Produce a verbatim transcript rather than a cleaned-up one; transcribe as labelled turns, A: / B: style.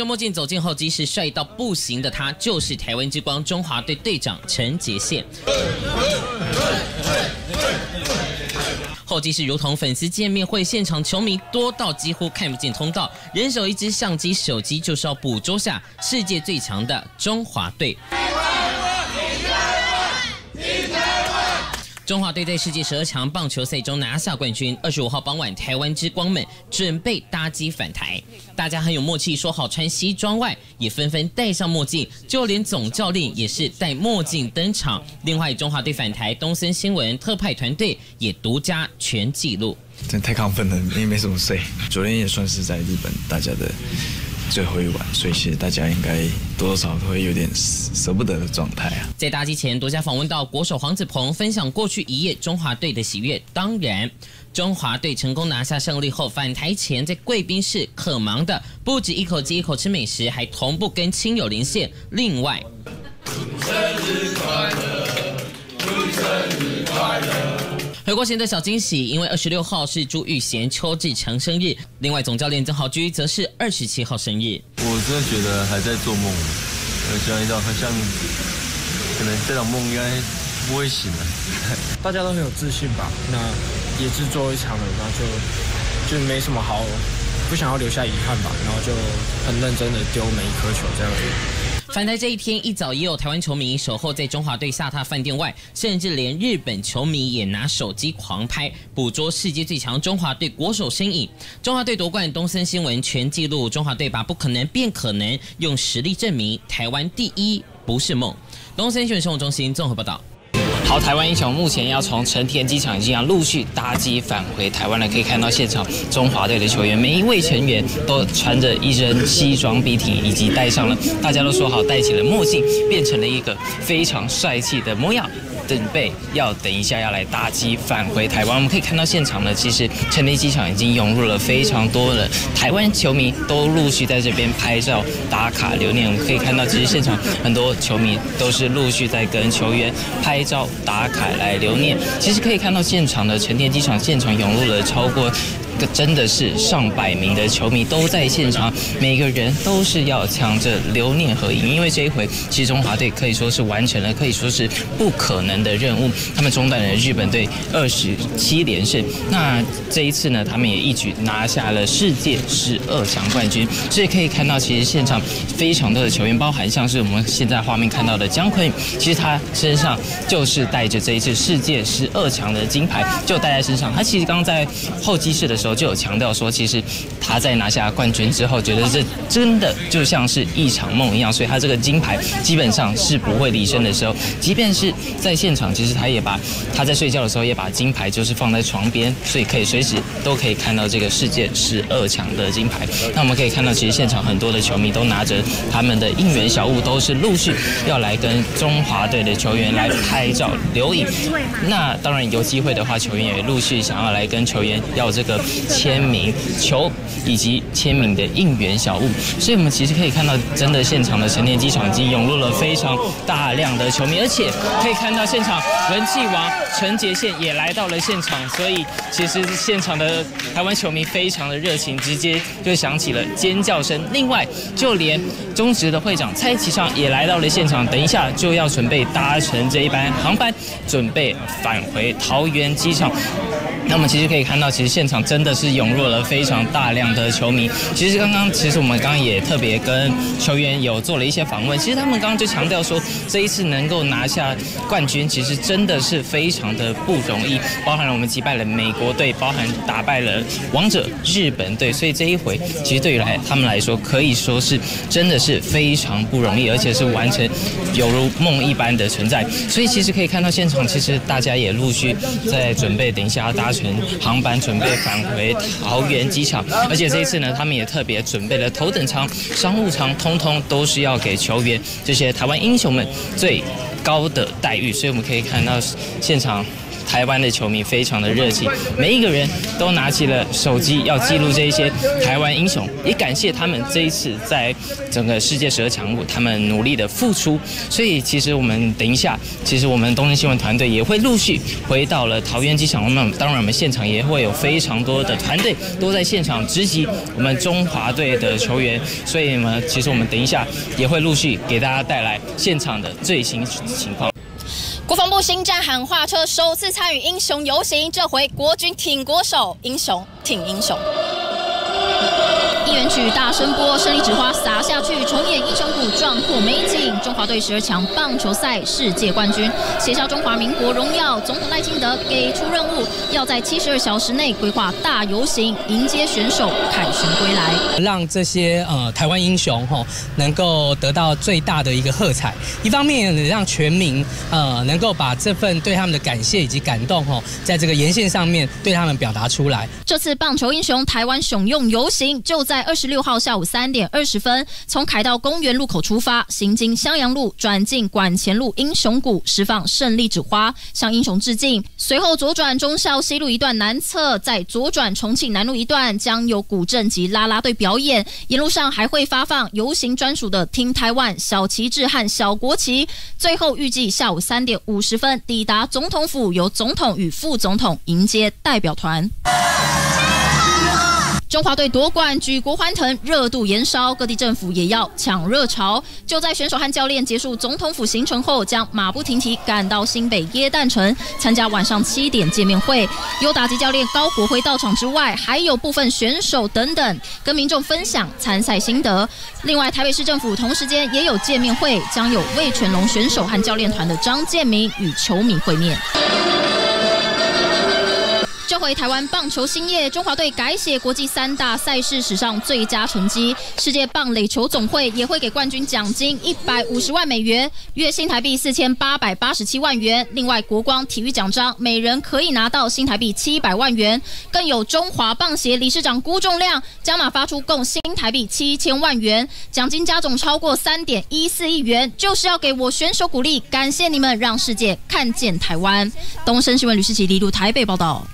A: 墨镜走进候机室，帅到不行的他，就是台湾之光中华队队长陈杰宪。候机室如同粉丝见面会，现场球迷多到几乎看不见通道，人手一支相机、手机，就是要捕捉下世界最强的中华队。中华队在世界十二强棒球赛中拿下冠军。二十五号傍晚，台湾之光们准备搭机返台，大家很有默契，说好穿西装外，也纷纷戴上墨镜，就连总教练也是戴墨镜登场。另外，中华队返台，东森新闻特派团队也独家全记录。
B: 真的太亢奋了，因为没什么睡。昨天也算是在日本大家的最后一晚，所以其实大家应该多多少少会有点舍不得的状态啊。
A: 在搭机前，独家访问到国手黄子鹏，分享过去一夜中华队的喜悦。当然，中华队成功拿下胜利后，返台前在贵宾室可忙的不止一口接一口吃美食，还同步跟亲友连线。另外，祝生日快乐，祝生日快乐。回国前的小惊喜，因为二十六号是朱玉贤、邱志成生日，另外总教练曾豪居则是二十七号生日。
C: 我真的觉得还在做梦，呃，想一想，好像可能这场梦应该不会醒了。
D: 大家都很有自信吧？那也是最后一场了，然后就就没什么好，不想要留下遗憾吧，然后就很认真的丢每一颗球这样子。
A: 返台这一天一早，也有台湾球迷守候在中华队下榻饭店外，甚至连日本球迷也拿手机狂拍，捕捉世界最强中华队国手身影。中华队夺冠，东森新闻全记录，中华队把不可能变可能，用实力证明台湾第一不是梦。东森新闻生活中心综合报道。
E: 好，台湾英雄目前要从成田机场已经要陆续搭机返回台湾了。可以看到现场中华队的球员，每一位成员都穿着一身西装笔挺，以及戴上了大家都说好戴起了墨镜，变成了一个非常帅气的模样。准备要等一下要来搭机返回台湾。我们可以看到现场呢，其实成田机场已经涌入了非常多的台湾球迷，都陆续在这边拍照打卡留念。我们可以看到，其实现场很多球迷都是陆续在跟球员拍照打卡来留念。其实可以看到现场的成田机场现场涌入了超过真的是上百名的球迷都在现场，每个人都是要抢着留念合影。因为这一回，其实中华队可以说是完成了，可以说是不可能的任务。他们中断了日本队二十七连胜，那这一次呢，他们也一举拿下了世界十二强冠军。所以可以看到，其实现场非常多的球员，包含像是我们现在画面看到的姜昆宇，其实他身上就是带着这一次世界十二强的金牌，就带在身上。他其实刚刚在候机室的时候就有强调说，其实他在拿下冠军之后，觉得这真的就像是一场梦一样，所以他这个金牌基本上是不会离身的时候，即便是在现场，其实他也把他在睡觉的时候也把金牌就是放在床边，所以可以随时都可以看到这个世界十二强的金牌。那我们可以看到，其实现场很多的球迷都拿着他们的应援小物，都是陆续要来跟中华队的球员来拍照留影。那当然有机会的话，球员也陆续想要来跟球员要这个签名球以及签名的应援小物，所以我们其实可以看到，真的现场的成田机场已经涌入了非常大量的球迷，而且可以看到现场人气王陈杰宪也来到了现场，所以其实现场的台湾球迷非常的热情，直接就响起了尖叫声。另外，就连中职的会长蔡其昌也来到了现场，等一下就要准备搭乘这一班航班，准备返回桃园机场。那我们其实可以看到，其实现场真的是涌入了非常大量的球迷。其实刚刚，其实我们刚刚也特别跟球员有做了一些访问。其实他们刚刚就强调说，这一次能够拿下冠军，其实真的是非常的不容易。包含了我们击败了美国队，包含打败了王者日本队，所以这一回其实对于来他们来说，可以说是真的是非常不容易，而且是完成犹如梦一般的存在。所以其实可以看到现场，其实大家也陆续在准备，等一下要搭乘航班准备返回桃园机场，而且这一次呢，他们也特别准备了头等舱、商务舱，通通都是要给球员这些台湾英雄们最高的待遇。所以我们可以看到现场台湾的球迷非常的热情，每一个人都拿起了手机要记录这一些台湾英雄，也感谢他们这一次在整个世界十二强他们努力的付出。所以其实我们等一下，其实我们东森新闻团队也会陆续回到了桃园机场。那么当然我们现场也会有非常多的团队都在现场直击我们中华队的球员，所以呢，其实我们等一下也会陆续给大家带来现场的最新情况。
F: 国防部新战喊话车首次参与英雄游行，这回国军挺国手，英雄挺英雄。一元曲大声播，胜利纸花洒下去，重演英雄谷壮阔美景。中华队十二强棒球赛世界冠军，写下中华民国荣耀。总统赖清德给出任务，要在七十二小时内规划大游行，迎接选手凯旋归来，
G: 让这些呃台湾英雄吼能够得到最大的一个喝彩。一方面让全民呃能够把这份对他们的感谢以及感动吼，在这个沿线上面对他们表达出来。
F: 这次棒球英雄台湾雄用游行就在二十六号下午三点二十分，从凯道公园路口出发，行经襄阳路，转进馆前路英雄谷，释放胜利纸花，向英雄致敬。随后左转忠孝西路一段南侧，再左转重庆南路一段，将有古镇及啦啦队表演。沿路上还会发放游行专属的听台湾小旗帜和小国旗。最后预计下午三点五十分抵达总统府，由总统与副总统迎接代表团。中华队夺冠，举国欢腾，热度延烧，各地政府也要抢热潮。就在选手和教练结束总统府行程后，将马不停蹄赶到新北耶诞城参加晚上七点见面会。有打击教练高国辉到场之外，还有部分选手等等跟民众分享参赛心得。另外，台北市政府同时间也有见面会，将有味全龙选手和教练团的张建民与球迷会面。这回台湾棒球兴业，中华队改写国际三大赛事史上最佳成绩。世界棒垒球总会也会给冠军奖金一百五十万美元，约新台币四千八百八十七万元。另外，国光体育奖章每人可以拿到新台币七百万元，更有中华棒协理事长辜仲亮加码发出共新台币七千万元，奖金加总超过三点一四亿元，就是要给我选手鼓励，感谢你们让世界看见台湾。东森新闻吕世奇、李路台北报道。